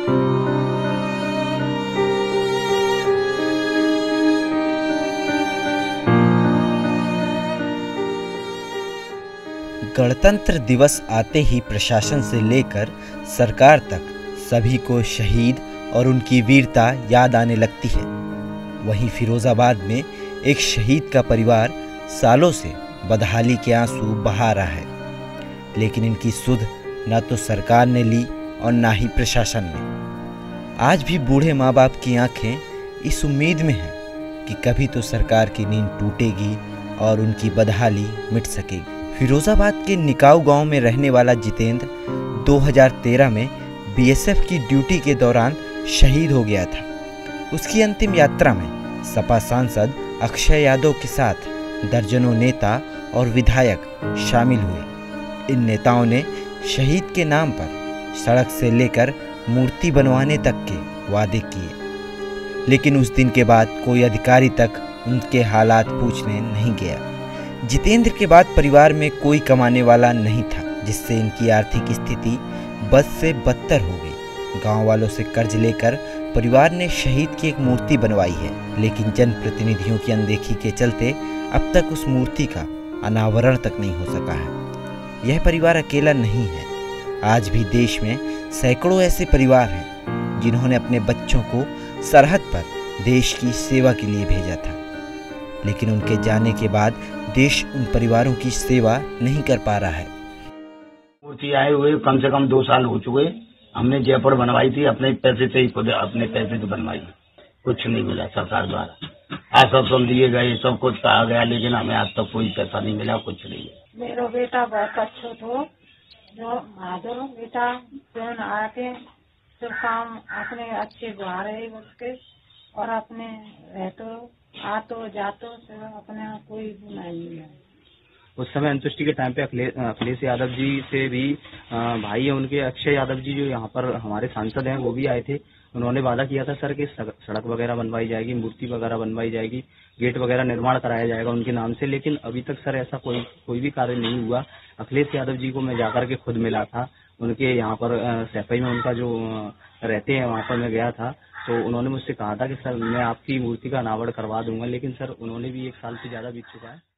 गणतंत्र दिवस आते ही प्रशासन से लेकर सरकार तक सभी को शहीद और उनकी वीरता याद आने लगती है। वहीं फिरोजाबाद में एक शहीद का परिवार सालों से बदहाली के आंसू बहा रहा है, लेकिन इनकी सुध न तो सरकार ने ली और ना ही प्रशासन ने। आज भी बूढ़े माँ बाप की आंखें इस उम्मीद में हैं कि कभी तो सरकार की नींद टूटेगी और उनकी बदहाली मिट सकेगी। फिरोजाबाद के निकाऊ गांव में रहने वाला जितेंद्र 2013 में बीएसएफ की ड्यूटी के दौरान शहीद हो गया था। उसकी अंतिम यात्रा में सपा सांसद अक्षय यादव के साथ दर्जनों नेता और विधायक शामिल हुए। इन नेताओं ने शहीद के नाम पर सड़क से लेकर मूर्ति बनवाने तक के वादे किए, लेकिन उस दिन के बाद कोई अधिकारी तक उनके हालात पूछने नहीं गया। जितेंद्र के बाद परिवार में कोई कमाने वाला नहीं था, जिससे इनकी आर्थिक स्थिति बद से बदतर हो गई। गांव वालों से कर्ज लेकर परिवार ने शहीद की एक मूर्ति बनवाई है, लेकिन जनप्रतिनिधियों की अनदेखी के चलते अब तक उस मूर्ति का अनावरण तक नहीं हो सका है। यह परिवार अकेला नहीं है। आज भी देश में सैकड़ों ऐसे परिवार हैं जिन्होंने अपने बच्चों को सरहद पर देश की सेवा के लिए भेजा था, लेकिन उनके जाने के बाद देश उन परिवारों की सेवा नहीं कर पा रहा है। मूर्ति आए हुए कम से कम 2 साल हो चुके। हमने जयपुर बनवाई थी, अपने पैसे से ही, खुद अपने पैसे से बनवाई। कुछ नहीं मिला सरकार द्वारा। आश्वासन दिए गए, सब कुछ कहा गया, लेकिन हमें आज तक कोई पैसा नहीं मिला, कुछ नहीं। मेरा बेटा बहुत अच्छा था, जो बहादुर बेटा आके सब काम अपने अच्छे बुआ रहे उसके, और अपने रहते आतो जातो अपने कोई नहीं है। उस समय अंत्येष्टि के टाइम पे अखिलेश यादव जी से भी भाई है उनके, अक्षय यादव जी जो यहाँ पर हमारे सांसद हैं, वो भी आए थे। उन्होंने वादा किया था सर कि सड़क वगैरह बनवाई जाएगी, मूर्ति वगैरह बनवाई जाएगी, गेट वगैरह निर्माण कराया जाएगा उनके नाम से, लेकिन अभी तक सर ऐसा कोई भी कार्य नहीं हुआ। अखिलेश यादव जी को मैं जाकर के खुद मिला था, उनके यहाँ पर सैफई में उनका जो रहते हैं वहाँ पर मैं गया था, तो उन्होंने मुझसे कहा था कि सर मैं आपकी मूर्ति का अनावरण करवा दूंगा, लेकिन सर उन्होंने भी 1 साल से ज्यादा बीत चुका है।